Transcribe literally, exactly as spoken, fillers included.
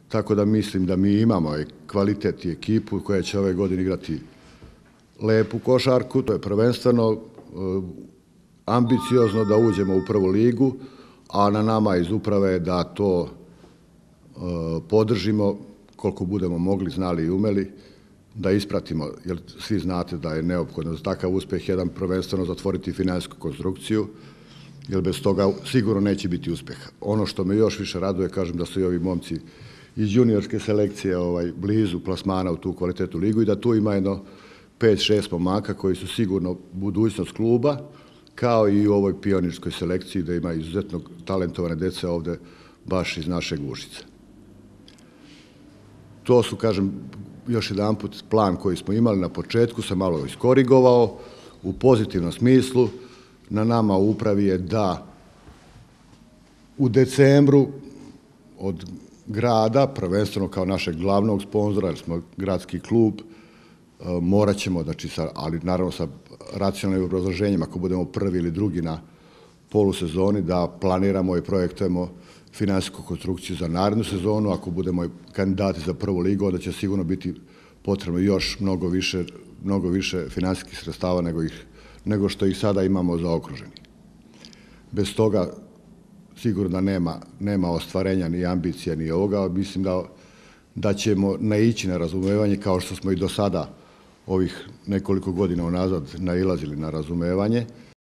tako da mislim da mi imamo kvalitet i ekipu koja će ove godine igrati lepu košarku. To je prvenstveno ambiciozno da uđemo u prvu ligu, a na nama iz uprave da to podržimo koliko budemo mogli, znali i umeli, da ispratimo, jer svi znate da je neophodno za takav uspeh jedan prvenstveno zatvoriti finansijsku konstrukciju, jer bez toga sigurno neće biti uspeha. Ono što me još više raduje, kažem da su i ovi momci iz juniorske selekcije ovaj, blizu plasmana u tu kvalitetnu ligu i da tu ima jedno pet šest momaka koji su sigurno budućnost kluba, kao i u ovoj pionirskoj selekciji da ima izuzetno talentovane dece ovde baš iz naše Užica. To su, kažem, još jedan put plan koji smo imali na početku se malo iskorigovao u pozitivnom smislu. Na nama u upravi je da u decembru od grada, prvenstveno kao našeg glavnog sponzora, jer smo gradski klub, morat ćemo, znači, ali naravno sa racionalnim obrazloženjem, ako budemo prvi ili drugi na polusezoni, da planiramo i projektujemo finansijsku konstrukciju za narednu sezonu. Ako budemo kandidati za prvu ligu, onda će sigurno biti potrebno još mnogo više, mnogo više finansijskih sredstava nego, ih, nego što ih sada imamo zaokruženi. Bez toga sigurno da nema, nema ostvarenja ni ambicija ni ovoga. Mislim da, da ćemo naići na razumevanje kao što smo i do sada ovih nekoliko godina unazad nailazili na razumevanje.